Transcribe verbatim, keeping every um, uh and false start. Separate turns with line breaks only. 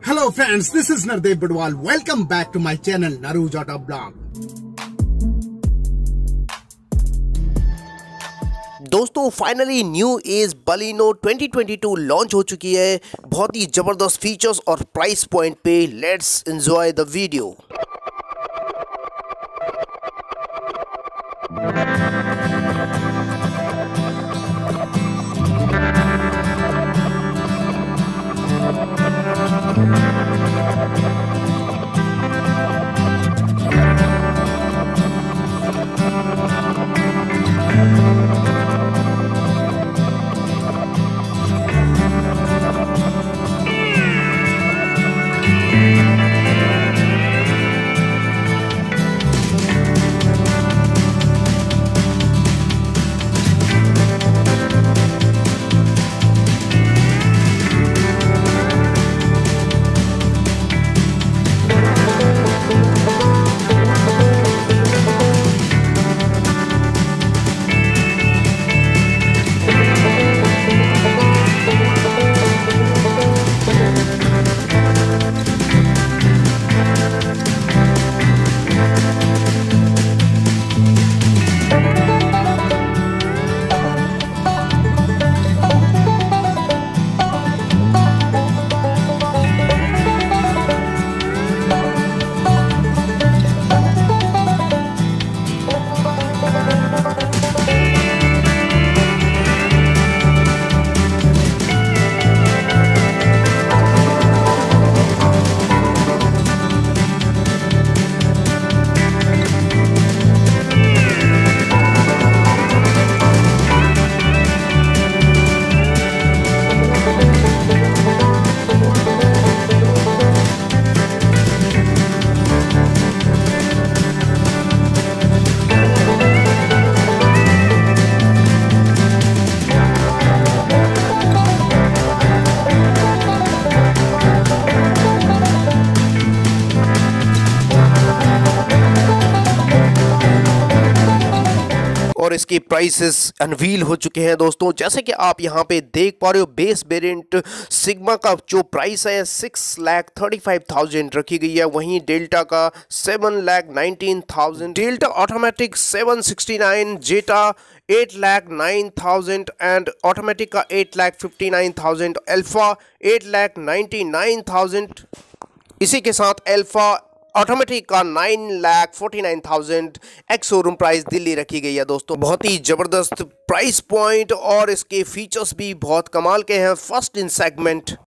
Hello friends, this is Narru. Welcome back to my channel Narrusautovlogs.
दोस्तों finally new age Baleno twenty twenty two launch हो चुकी है। बहुत ही ज़बरदस्त फीचर्स और प्राइस पॉइंट पे। Let's enjoy the video. और इसके प्राइसेस अनवील हो चुके हैं दोस्तों। जैसे कि आप यहां पे देख पा रहे हो, बेस वेरिएंट सिग्मा का जो प्राइस है six lakh thirty five thousand रखी गई है। वहीं डेल्टा का seven lakh nineteen thousand, Delta automatic seven sixty nine, Zeta eight lakh nine thousand and automatic का eight lakh fifty nine thousand, Alpha eight lakh ninety nine thousand. इसी के साथ अल्फा ऑटोमेटिक का nine lakh forty nine thousand ex showroom price Delhi रखी गई है दोस्तों। बहुत ही ज़बरदस्त प्राइस पॉइंट और इसके फीचर्स भी बहुत कमाल के हैं। First in segment